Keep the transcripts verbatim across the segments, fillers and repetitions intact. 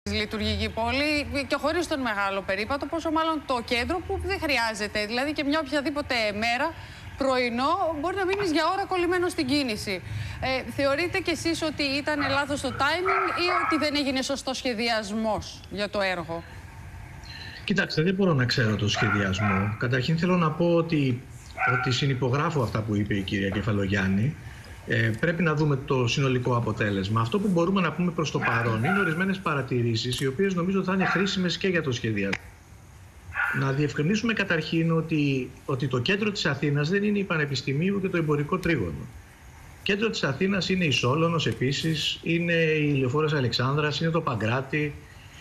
Λειτουργική πόλη και χωρίς τον μεγάλο περίπατο, πόσο μάλλον το κέντρο που δεν χρειάζεται. Δηλαδή και μια οποιαδήποτε μέρα, πρωινό, μπορεί να μείνεις για ώρα κολλημένο στην κίνηση. Ε, θεωρείτε κι εσείς ότι ήταν λάθος το timing ή ότι δεν έγινε σωστό σχεδιασμός για το έργο? Κοιτάξτε, δεν μπορώ να ξέρω το σχεδιασμό. Καταρχήν θέλω να πω ότι, ότι συνυπογράφω αυτά που είπε η κυρία Κεφαλογιάννη. Ε, πρέπει να δούμε το συνολικό αποτέλεσμα. Αυτό που μπορούμε να πούμε προς το παρόν είναι ορισμένες παρατηρήσεις, οι οποίες νομίζω θα είναι χρήσιμες και για το σχεδιασμό. Να διευκρινίσουμε καταρχήν ότι, ότι το κέντρο της Αθήνας δεν είναι η Πανεπιστημίου και το εμπορικό τρίγωνο. Κέντρο της Αθήνας είναι η Σόλωνος επίσης, είναι η Λεωφόρος Αλεξάνδρας, είναι το Παγκράτη.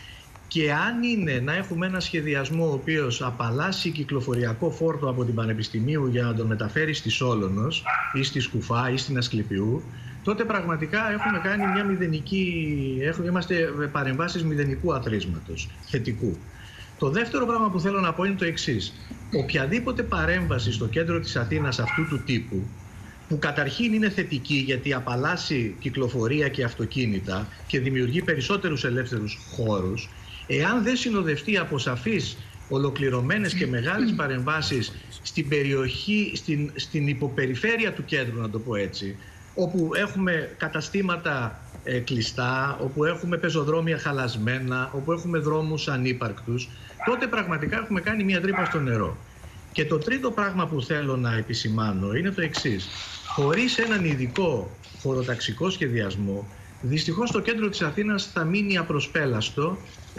Και αν είναι να έχουμε ένα σχεδιασμό ο οποίος απαλλάσσει κυκλοφοριακό φόρτο από την Πανεπιστημίου για να τον μεταφέρει στη Σόλωνος ή στη Σκουφά ή στην Ασκληπιού, τότε πραγματικά έχουμε κάνει μια μηδενική, έχουμε, είμαστε παρεμβάσεις μηδενικού ατρίσματος, θετικού. Το δεύτερο πράγμα που θέλω να πω είναι το εξής. Οποιαδήποτε παρέμβαση στο κέντρο της Αθήνας αυτού του τύπου, που καταρχήν είναι θετική γιατί απαλλάσσει κυκλοφορία και αυτοκίνητα και δημιουργεί περισσότερους ελεύθερους χώρους, εάν δεν συνοδευτεί από σαφείς, ολοκληρωμένες και μεγάλες παρεμβάσεις στην περιοχή, στην, στην υποπεριφέρεια του κέντρου, να το πω έτσι, όπου έχουμε καταστήματα ε, κλειστά, όπου έχουμε πεζοδρόμια χαλασμένα, όπου έχουμε δρόμους ανύπαρκτους, τότε πραγματικά έχουμε κάνει μια τρύπα στο νερό. Και το τρίτο πράγμα που θέλω να επισημάνω είναι το εξής. Χωρίς έναν ειδικό χωροταξικό σχεδιασμό, δυστυχώς το κέντρο της Αθήνας θα μείνει απροσπέλαστο,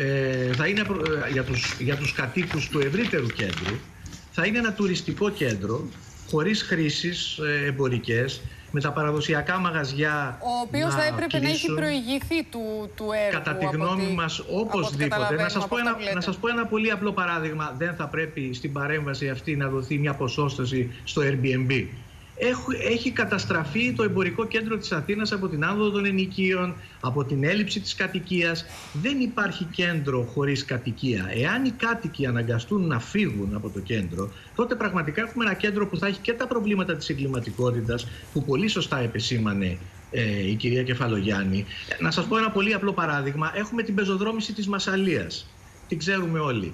ε, θα είναι ε, για, τους, για τους κατοίκους του ευρύτερου κέντρου, θα είναι ένα τουριστικό κέντρο, χωρίς χρήσεις ε, εμπορικές, με τα παραδοσιακά μαγαζιά. Ο οποίος θα έπρεπε κλείσουν, να έχει προηγηθεί του, του έργου. Κατά τη γνώμη ότι, μας, οπωσδήποτε. Να σας, πω ένα, να σας πω ένα πολύ απλό παράδειγμα. Δεν θα πρέπει στην παρέμβαση αυτή να δοθεί μια ποσόστοση στο Airbnb. Έχει καταστραφεί το εμπορικό κέντρο της Αθήνας από την άνοδο των ενοικίων, από την έλλειψη της κατοικίας. Δεν υπάρχει κέντρο χωρίς κατοικία. Εάν οι κάτοικοι αναγκαστούν να φύγουν από το κέντρο, τότε πραγματικά έχουμε ένα κέντρο που θα έχει και τα προβλήματα της εγκληματικότητας, που πολύ σωστά επεσήμανε ε, η κυρία Κεφαλογιάννη. Να σας πω ένα πολύ απλό παράδειγμα. Έχουμε την πεζοδρόμηση της Μασσαλίας. Την ξέρουμε όλοι.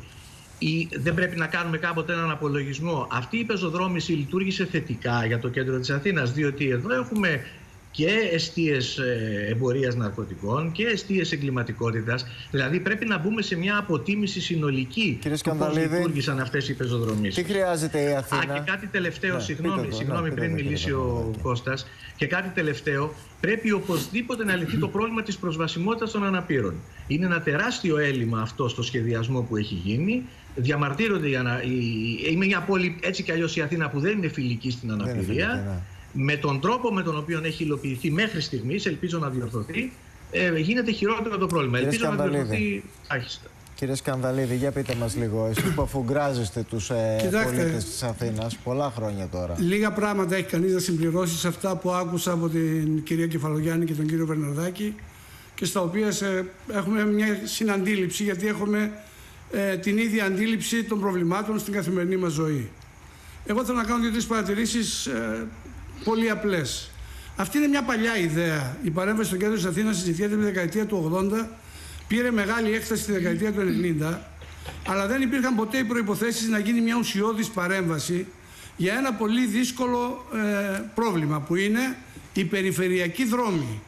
Ή δεν πρέπει να κάνουμε κάποτε έναν απολογισμό. Αυτή η πεζοδρόμηση λειτουργήσε θετικά για το κέντρο της Αθήνας, διότι εδώ έχουμε και εστίες εμπορίας ναρκωτικών και εστίες εγκληματικότητας. Δηλαδή πρέπει να μπούμε σε μια αποτίμηση συνολική του πώς λειτουργήσαν αυτές οι πεζοδρομήσεις. Τι χρειάζεται η Αθήνα? Α, και κάτι τελευταίο, ναι, συγγνώμη, το, συγγνώμη ναι, πριν πείτε, μιλήσει πείτε, ο πείτε. Κώστας, και κάτι τελευταίο, πρέπει οπωσδήποτε να λυθεί το πρόβλημα της προσβασιμότητας των αναπήρων. Είναι ένα τεράστιο έλλειμμα αυτό στο σχεδιασμό που έχει γίνει. Διαμαρτύρονται για να... Είναι μια πόλη έτσι κι αλλιώς η Αθήνα που δεν είναι φιλική στην αναπηρία. Φιλική, ναι. Με τον τρόπο με τον οποίο έχει υλοποιηθεί μέχρι στιγμής, ελπίζω να διορθωθεί, ε, γίνεται χειρότερο το πρόβλημα. Κύριε ελπίζω Σκανδαλίδη. να διορθωθεί άχιστα. Κύριε Σκανδαλίδη, για πείτε μας λίγο, εσείς που αφουγκράζεστε τους ε, πολίτες της Αθήνας πολλά χρόνια τώρα. Λίγα πράγματα έχει κανείς να συμπληρώσει σε αυτά που άκουσα από την κυρία Κεφαλογιάννη και τον κύριο Βερναρδάκη και στα οποία σε, έχουμε μια συναντήληψη, γιατί έχουμε ε, την ίδια αντίληψη των προβλημάτων στην καθημερινή μας ζωή. Εγώ θέλω να κάνω δύο-τρεις παρατηρήσεις ε, πολύ απλές. Αυτή είναι μια παλιά ιδέα. Η παρέμβαση στο κέντρο της Αθήνας συζητιέται με τη δεκαετία του ογδόντα, πήρε μεγάλη έκταση στη δεκαετία του ενενήντα, αλλά δεν υπήρχαν ποτέ οι προϋποθέσεις να γίνει μια ουσιώδης παρέμβαση για ένα πολύ δύσκολο ε, πρόβλημα, που είναι η περιφερειακή δρόμη.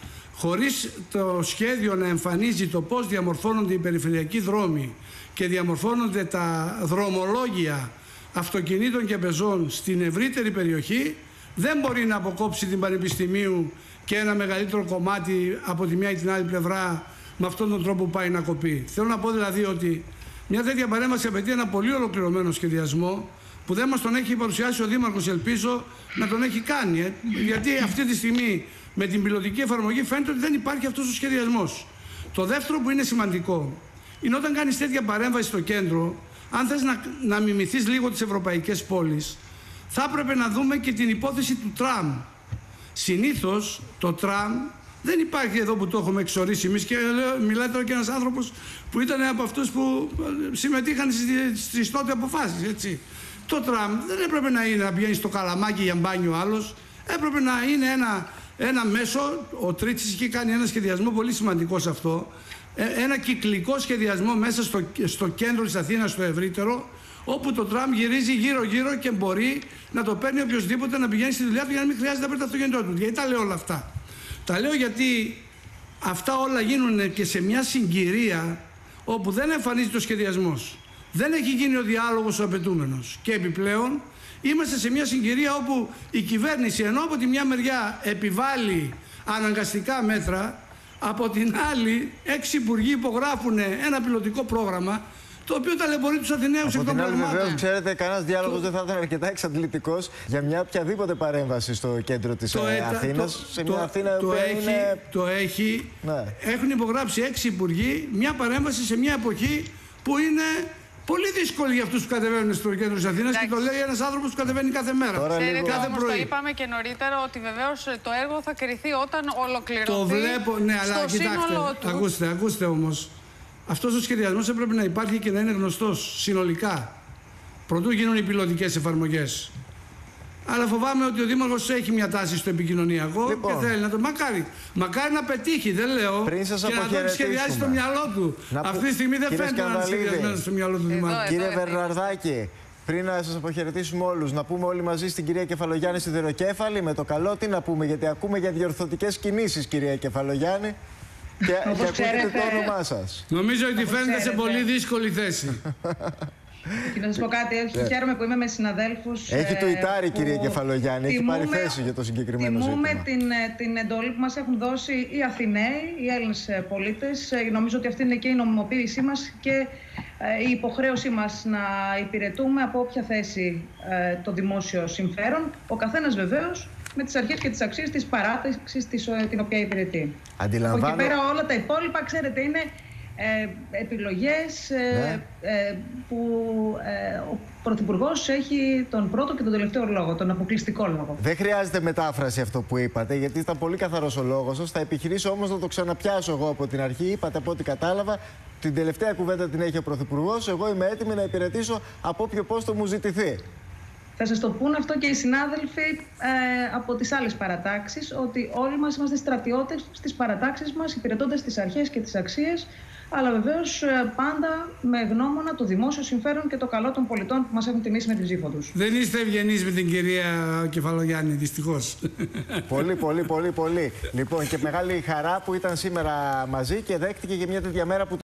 Χωρίς το σχέδιο να εμφανίζει το πώς διαμορφώνονται οι περιφερειακοί δρόμοι και διαμορφώνονται τα δρομολόγια αυτοκινήτων και πεζών στην ευρύτερη περιοχή, δεν μπορεί να αποκόψει την Πανεπιστημίου και ένα μεγαλύτερο κομμάτι από τη μια ή την άλλη πλευρά με αυτόν τον τρόπο που πάει να κοπεί. Θέλω να πω δηλαδή ότι μια τέτοια παρέμβαση απαιτεί ένα πολύ ολοκληρωμένο σχεδιασμό, που δεν μας τον έχει παρουσιάσει ο Δήμαρχος, ελπίζω να τον έχει κάνει. Ε. Γιατί αυτή τη στιγμή με την πιλωτική εφαρμογή φαίνεται ότι δεν υπάρχει αυτός ο σχεδιασμός. Το δεύτερο που είναι σημαντικό είναι όταν κάνεις τέτοια παρέμβαση στο κέντρο, αν θες να, να μιμηθείς λίγο τις ευρωπαϊκές πόλεις, θα έπρεπε να δούμε και την υπόθεση του τραμ. Συνήθως το τραμ δεν υπάρχει εδώ που το έχουμε εξορίσει εμείς, και λέω, μιλάει τώρα και ένας άνθρωπος που ήταν από αυτούς που συμμετείχαν στις, στις τότε αποφάσεις, έτσι. Το τραμ δεν έπρεπε να είναι να πηγαίνει στο Καλαμάκι για μπάνιο άλλος, έπρεπε να είναι ένα, ένα μέσο. Ο Τρίτσης είχε κάνει ένα σχεδιασμό πολύ σημαντικό σε αυτό, ένα κυκλικό σχεδιασμό μέσα στο, στο κέντρο της Αθήνας, στο ευρύτερο, όπου το τραμ γυρίζει γύρω-γύρω και μπορεί να το παίρνει οποιοδήποτε να πηγαίνει στη δουλειά του για να μην χρειάζεται να παίρνει το αυτοκίνητό του. Γιατί τα λέω όλα αυτά? Τα λέω γιατί αυτά όλα γίνουν και σε μια συγκυρία όπου δεν εμφανίζεται ο σχεδιασμός. Δεν έχει γίνει ο διάλογος ο απαιτούμενος. Και επιπλέον είμαστε σε μια συγκυρία όπου η κυβέρνηση, ενώ από τη μια μεριά επιβάλλει αναγκαστικά μέτρα, από την άλλη έξι υπουργοί υπογράφουν ένα πιλωτικό πρόγραμμα το οποίο ταλαιπωρεί τους Αθηναίους εκ των πραγμάτων. Βεβαίως, ξέρετε, κανένας διάλογος το... δεν θα ήταν αρκετά εξαντλητικός για μια οποιαδήποτε παρέμβαση στο κέντρο της το ε, Αθήνας. Το, σε μια το, Αθήνα το, που έχει, είναι... το έχει. Ναι. Έχουν υπογράψει έξι υπουργοί μια παρέμβαση σε μια εποχή που είναι πολύ δύσκολη για αυτούς που κατεβαίνουν στο κέντρο της Αθήνας. Και το λέει ένας άνθρωπος που κατεβαίνει κάθε μέρα. Τώρα Ξέρετε, λίγο... όμως, κάθε πρωί. το είπαμε και νωρίτερα ότι βεβαίως το έργο θα κριθεί όταν ολοκληρωθεί. Το βλέπω, ναι, αλλά στο κοιτάξτε, του. ακούστε, ακούστε όμως. Αυτός ο σχεδιασμός έπρεπε να υπάρχει και να είναι γνωστός συνολικά. Προτού γίνουν οι πιλωτικές εφαρμογές. Αλλά φοβάμαι ότι ο Δήμαρχος έχει μια τάση στο επικοινωνιακό λοιπόν, και θέλει να το. Μακάρι, μακάρι να πετύχει, δεν λέω. Πριν σας και να το σχεδιάσει στο μυαλό του. Να Αυτή που... τη στιγμή δεν φαίνεται να είναι σχεδιασμένο στο μυαλό του Δημάρχου. Κύριε Βερναρδάκη, πριν να σας αποχαιρετήσουμε όλους, να πούμε όλοι μαζί στην κυρία Κεφαλογιάννη Σιδεροκέφαλη με το καλό, τι να πούμε, γιατί ακούμε για διορθωτικές κινήσεις, κυρία Κεφαλογιάννη. Και, και ακούγεται ξέρετε, το όνομά σας. Νομίζω ότι φαίνεται σε πολύ δύσκολη θέση. Και να σας πω κάτι, yeah. χαίρομαι που είμαι με συναδέλφους. Έχει το ιτάρι, κυρία Κεφαλογιάννη, έχει πάρει θέση για το συγκεκριμένο τιμούμε ζήτημα. Την, την εντολή που μας έχουν δώσει οι Αθηναίοι, οι Έλληνες πολίτες. Νομίζω ότι αυτή είναι και η νομιμοποίησή μας και η υποχρέωσή μας να υπηρετούμε από όποια θέση το δημόσιο συμφέρον. Ο καθένας βεβαίως με τις αρχές και τις αξίες της παράταξης την οποία υπηρετεί. Αντιλαμβάνω... Από εκεί πέρα όλα τα υπόλοιπα, ξέρετε, είναι ε, επιλογές ε, ναι. ε, που ε, ο Πρωθυπουργός έχει τον πρώτο και τον τελευταίο λόγο, τον αποκλειστικό λόγο. Δεν χρειάζεται μετάφραση αυτό που είπατε, γιατί ήταν πολύ καθαρός ο λόγος σας. Θα επιχειρήσω όμως να το ξαναπιάσω εγώ από την αρχή. Είπατε, από ό,τι κατάλαβα, την τελευταία κουβέντα την έχει ο Πρωθυπουργός. Εγώ είμαι έτοιμη να υπηρετήσω από όποιο πόστο μου ζητηθεί. Θα σας το πούν αυτό και οι συνάδελφοι ε, από τις άλλες παρατάξεις, ότι όλοι μας είμαστε στρατιώτες στις παρατάξεις μας, υπηρετώντας τις αρχές και τις αξίες, αλλά βεβαίως ε, πάντα με γνώμονα το δημόσιο συμφέρον και το καλό των πολιτών που μας έχουν τιμήσει με την ψήφο τους. Δεν είστε ευγενείς με την κυρία Κεφαλογιάννη, δυστυχώς. Πολύ, πολύ, πολύ, πολύ. Λοιπόν, και μεγάλη χαρά που ήταν σήμερα μαζί και δέχτηκε και μια τέτοια μέρα που